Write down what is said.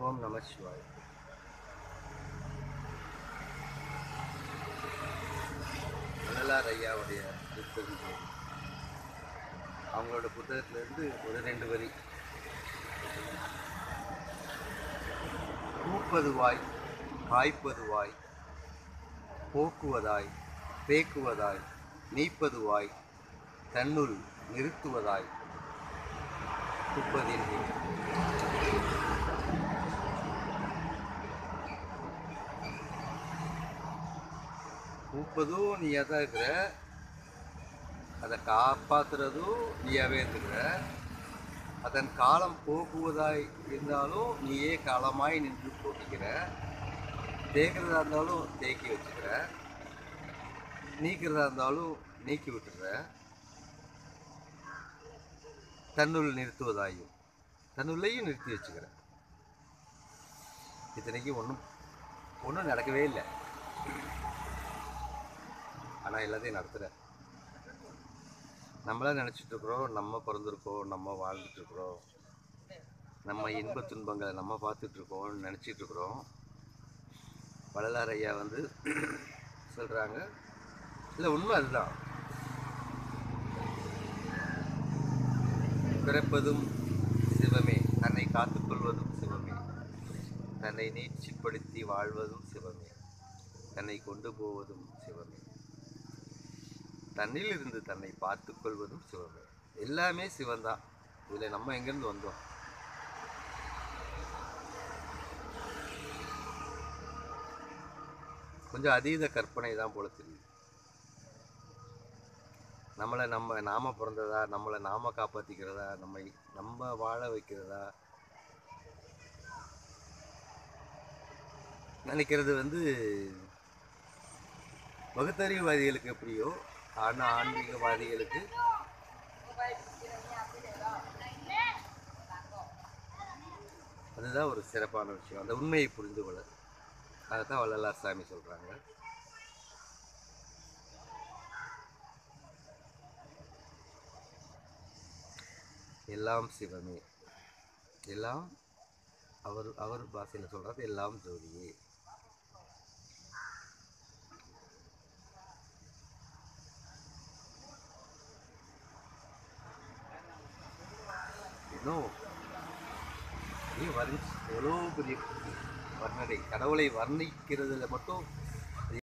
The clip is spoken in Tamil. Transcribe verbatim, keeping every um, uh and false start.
ஓம் நம சிவாய். வள்ளலார் ஐயாவுடைய புத்தகம், அவங்களோட புத்தகத்திலிருந்து ஒரு ரெண்டு வரி. பூப்பதுவாய், காய்ப்பதுவாய், போக்குவதாய், தேக்குவதாய், நீப்பதுவாய், தன்னுள் நிறுத்துவதாய், துப்பதின்றி. பூப்பதும் நீயாக தான் இருக்கிற, அதை காப்பாற்றுறதும் நீயாவே இருக்கிற. அதன் காலம் போக்குவதாய் இருந்தாலும் நீயே காலமாய் நின்று போட்டிக்கிற. தேய்க்கிறதா இருந்தாலும் தேக்கி வச்சுக்கிற, நீக்கிறதா இருந்தாலும் நீக்கி விட்டுற. தன்னுள் நிறுத்துவதாயும் தன்னுள்ளையும் நிறுத்தி வச்சுக்கிற. இத்தனைக்கு ஒன்றும் ஒன்றும் நடக்கவே இல்லை, ஆனால் எல்லாத்தையும் நடத்துகிற. நம்மளாம் நினச்சிட்ருக்குறோம், நம்ம பிறந்திருக்கோம், நம்ம வாழ்ந்துட்டுருக்குறோம், நம்ம இன்ப துன்பங்களை நம்ம பார்த்துட்ருக்கோம்னு நினச்சிட்ருக்குறோம். வள்ளலார் ஐயா வந்து சொல்கிறாங்க, இல்லை உண்மை அதுதான். பிறப்பதும் சிவமே, தன்னை காத்துக்கொள்வதும் சிவமே, தன்னை நீட்சிப்படுத்தி வாழ்வதும் சிவமே, தன்னை கொண்டு போவதும் சிவமே, தன்னில் இருந்து தன்னை பார்த்து கொள்வதும் சிவமே. எல்லாமே சிவன்தான். இதில் நம்ம எங்கேருந்து வந்தோம்? கொஞ்சம் அதீத கற்பனை தான் போல தெரியுது. நம்மளை நம்ம நாம பிறந்ததா, நம்மளை நாம காப்பாற்றிக்கிறதா, நம்மை நம்ம வாழ வைக்கிறதா நினைக்கிறது வந்து பகுத்தறிவுவாதிகளுக்கு எப்படியோ, ஆனால் ஆன்மீகவாதிகளுக்கு அதுதான் ஒரு சிறப்பான விஷயம். அந்த உண்மையை புரிந்து கொள்ள, அதைத்தான் வள்ளலார் சாமி சொல்கிறாங்க. எல்லாம் சிவமே, எல்லாம் அவர் அவர் பாஷையில் சொல்கிறது எல்லாம் ஜோதியே. இன்னும் வர்ணி எவ்வளோ பெரிய வர்ணனை, கடவுளை வர்ணிக்கிறதுல மட்டும்